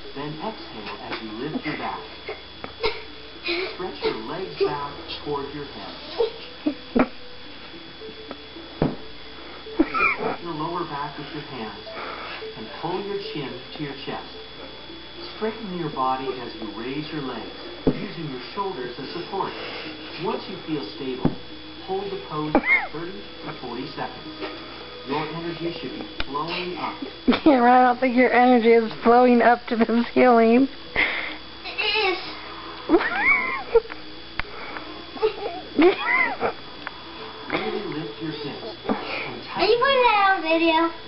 Then exhale as you lift your back. Stretch your legs back toward your head. Lift your lower back with your hands and pull your chin to your chest. Straighten your body as you raise your legs, using your shoulders as support. Once you feel stable, hold the pose for 30 to 40 seconds. Your energy should be flowing up. Cameron, I don't think your energy is flowing up to the ceiling. It is. Really lift your hips and Are you putting that on video?